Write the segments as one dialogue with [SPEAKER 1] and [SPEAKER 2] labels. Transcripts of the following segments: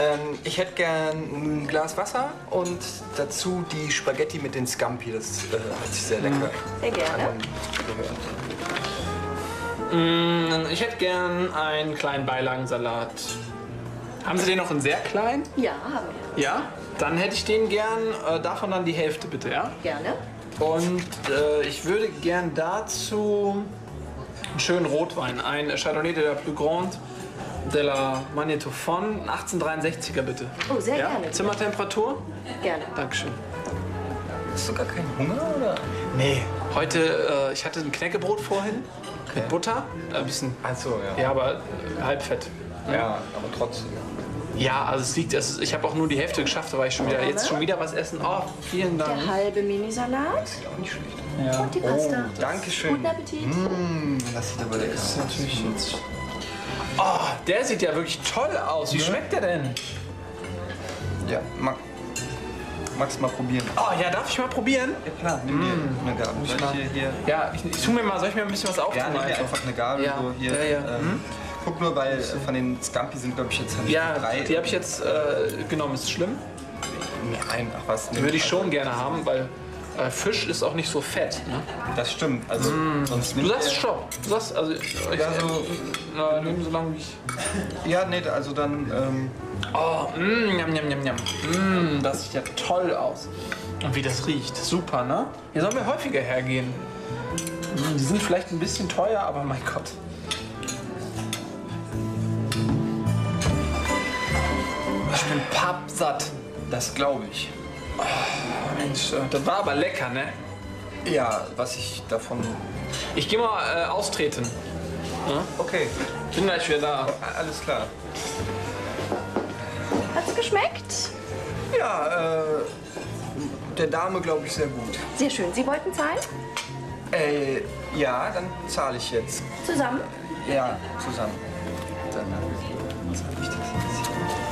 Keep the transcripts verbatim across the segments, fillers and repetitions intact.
[SPEAKER 1] Ähm, ich hätte gern ein Glas Wasser und dazu die Spaghetti mit den Scampi. Das äh, hört sich sehr lecker
[SPEAKER 2] Sehr gerne.
[SPEAKER 1] an.
[SPEAKER 3] Mm, ich hätte gern einen kleinen Beilagensalat. Haben Sie den noch in sehr klein?
[SPEAKER 2] Ja, haben wir.
[SPEAKER 3] Ja? Dann hätte ich den gern, äh, davon dann die Hälfte bitte, ja?
[SPEAKER 2] Gerne.
[SPEAKER 3] Und äh, ich würde gern dazu einen schönen Rotwein, ein Chardonnay de la Plus Grande de la Magnétophone, achtzehnhundertdreiundsechziger bitte.
[SPEAKER 2] Oh, sehr
[SPEAKER 3] Ja?
[SPEAKER 2] gerne.
[SPEAKER 3] Zimmertemperatur?
[SPEAKER 2] Gerne.
[SPEAKER 3] Dankeschön.
[SPEAKER 1] Hast du gar keinen Hunger, oder?
[SPEAKER 3] Nee, heute, äh, ich hatte ein Knäckebrot vorhin mit Butter, äh, ein bisschen,
[SPEAKER 1] Achso, ja.
[SPEAKER 3] ja, aber äh, halbfett.
[SPEAKER 1] Ja, aber trotzdem.
[SPEAKER 3] Ja, also es liegt, es ist, ich habe auch nur die Hälfte geschafft, da war ich schon wieder, jetzt schon wieder was essen. Oh, vielen Dank.
[SPEAKER 2] Der halbe Minisalat
[SPEAKER 1] Sieht auch nicht schlecht.
[SPEAKER 3] Ja.
[SPEAKER 2] und die Pasta.
[SPEAKER 1] Dankeschön.
[SPEAKER 2] Guten Appetit.
[SPEAKER 1] Mmh, das sieht aber lecker aus.
[SPEAKER 3] Natürlich jetzt. Oh, der sieht ja wirklich toll aus. Wie schmeckt der denn?
[SPEAKER 1] Ja, mag, magst du mal probieren?
[SPEAKER 3] Oh ja, darf ich mal probieren?
[SPEAKER 1] Ja klar, nimm dir eine Gabel. Soll ich hier, hier?
[SPEAKER 3] Ja, ich, ich tu mir mal, soll ich mir ein bisschen was auftun?
[SPEAKER 1] Ja, nimm dir
[SPEAKER 3] einfach?
[SPEAKER 1] einfach eine Gabel.
[SPEAKER 3] Ja,
[SPEAKER 1] So hier.
[SPEAKER 3] ja, ja.
[SPEAKER 1] Ähm, guck nur, weil äh, von den Scampi sind, glaube ich, jetzt halt
[SPEAKER 3] Ja,
[SPEAKER 1] drei.
[SPEAKER 3] die habe ich jetzt äh, genommen. Ist es schlimm?
[SPEAKER 1] Nein, ach was.
[SPEAKER 3] Die würde ich schon gerne haben, weil äh, Fisch ist auch nicht so fett. Ne?
[SPEAKER 1] Das stimmt. Also, sonst
[SPEAKER 3] Du
[SPEAKER 1] nimmt
[SPEAKER 3] sagst
[SPEAKER 1] der-
[SPEAKER 3] Stopp. Du sagst, also ich,
[SPEAKER 1] Ja, so.
[SPEAKER 3] na, nimm so lange wie ich.
[SPEAKER 1] Ja, nee, also dann. Ähm,
[SPEAKER 3] Oh, mmm, njam, njam, njam, njam. Mm, das sieht ja toll aus. Und wie das riecht. Super, ne? Hier sollen wir häufiger hergehen. Mm, die sind vielleicht ein bisschen teuer, aber mein Gott. Ich bin pappsatt.
[SPEAKER 1] das glaube ich.
[SPEAKER 3] Mensch, äh, das war aber lecker, ne?
[SPEAKER 1] Ja, was ich davon.
[SPEAKER 3] Ich gehe mal äh, austreten.
[SPEAKER 1] Okay,
[SPEAKER 3] Bin gleich wieder da.
[SPEAKER 1] alles klar.
[SPEAKER 2] Hat's geschmeckt?
[SPEAKER 1] Ja, äh, der Dame glaube ich sehr gut.
[SPEAKER 2] Sehr schön. Sie wollten zahlen?
[SPEAKER 1] Äh, ja, dann zahle ich jetzt.
[SPEAKER 2] Zusammen?
[SPEAKER 1] Ja, zusammen. Dann äh, zahle ich das jetzt.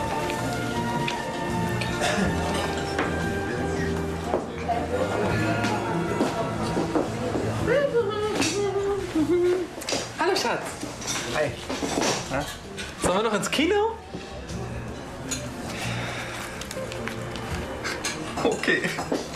[SPEAKER 3] Hallo Schatz.
[SPEAKER 1] Hi. Na?
[SPEAKER 3] Sollen wir noch ins Kino?
[SPEAKER 1] Okay.